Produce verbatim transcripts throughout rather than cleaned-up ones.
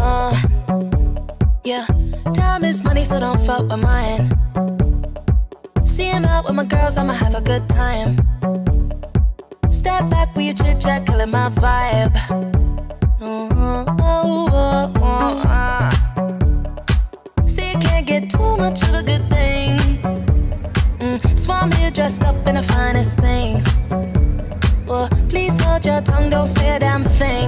Uh, yeah, time is money, so don't fuck with mine. See him out with my girls, I'ma have a good time. Step back with your chit chat, killing my vibe. Oh, oh, oh, oh, uh. See, you can't get too much of a good thing. Mm, so I'm here dressed up in the finest things. Well, please hold your tongue, don't say a damn thing.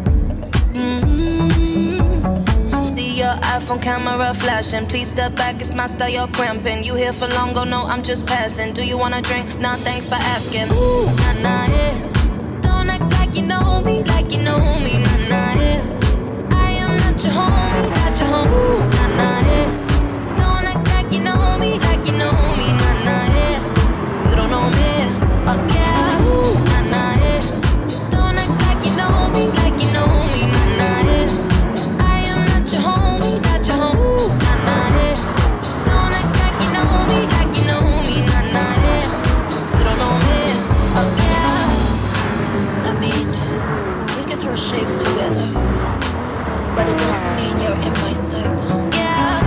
Your iPhone camera flashing. Please step back, it's my style, you're cramping. You here for long, go no, I'm just passing. Do you wanna drink? Nah, thanks for asking. Ooh, nah, nah, yeah. Don't act like you know me, like you know me, nah, nah, yeah. I am not your homie, not your homie, ooh, nah, nah, yeah. Don't act like you know me, like you know me, nah, nah, yeah. You don't know me, okay, ooh, nah, nah, yeah. Don't act like you know me, like you know me, nah, nah, yeah. Your homie, not your home, ooh, nah, nah, yeah. Don't act like you know me, like you know me, nah, nah, yeah. You don't know me, oh yeah. I mean, we can throw shapes together, but it doesn't mean you're in my circle. Yeah.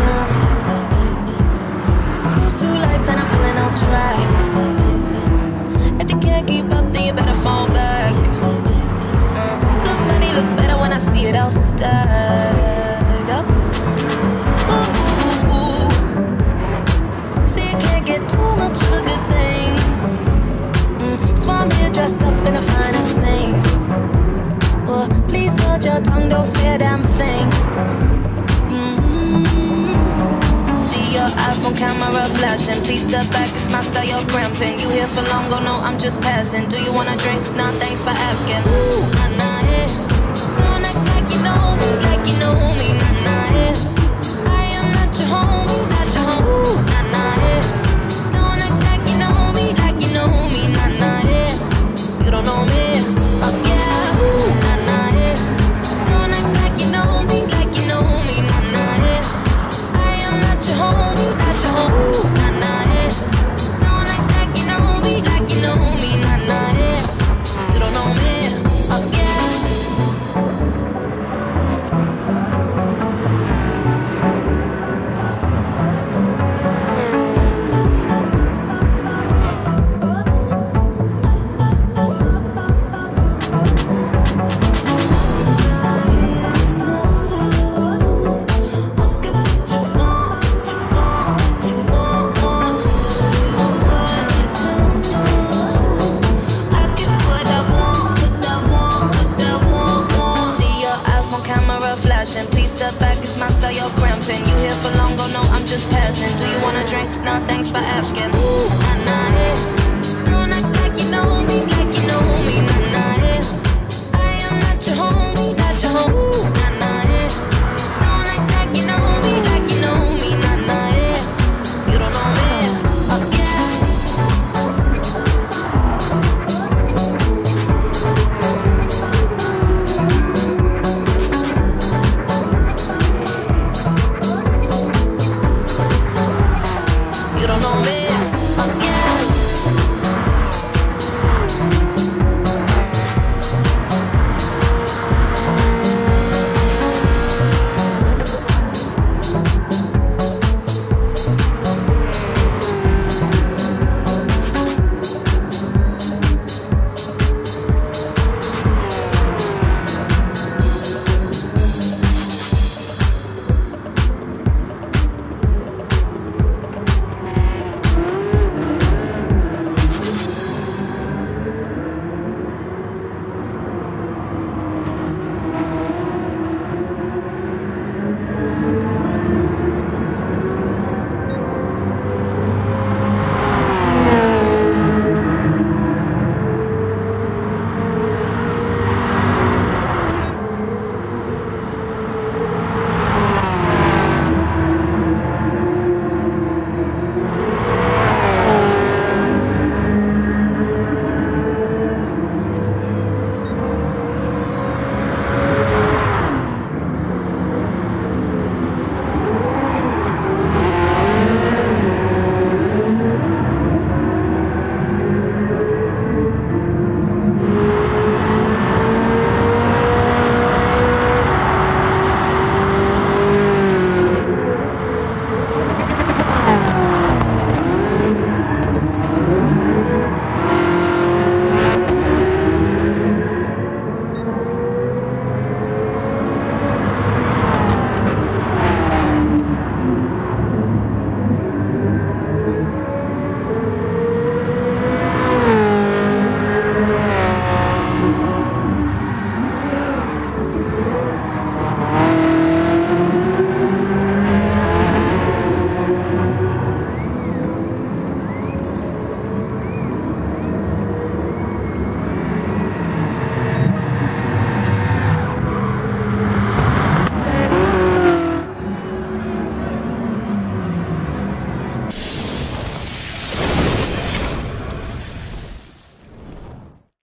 Cruise through life and I'm feeling on track. If you can't keep up, then you better fall back. uh, Cause money look better when I see it all stacked. Up. Ooh, ooh, ooh. See, you can't get too much of a good thing. Mm, so I'm here dressed up in the finest things. Well, please hold your tongue, don't say a damn thing. Mm-hmm. See your iPhone camera flashing. Please step back, it's my style, you're cramping. You here for long, go no, I'm just passing. Do you wanna drink? Nah, thanks for asking. Ooh, nah, nah, yeah. Don't act like you know me, like you know me, nah, nah, yeah. I am not your homie, not your homie, ooh, nah, nah, yeah. Don't act like you know me, like you know me, nah, nah, yeah. You don't know me, oh yeah, ooh, nah, nah, yeah. Don't act like you know me, like you know me, nah, nah, yeah. I am not your homie, not your homie, ooh, nah, nah, yeah. Don't act like you know me, like you know me, nah, nah, yeah. You don't know me, oh yeah. Please step back, it's my style, you're cramping. You here for long, go no, I'm just passing. Do you wanna drink? Nah, thanks for asking. Ooh, nah, nah, yeah. Don't act like you know me.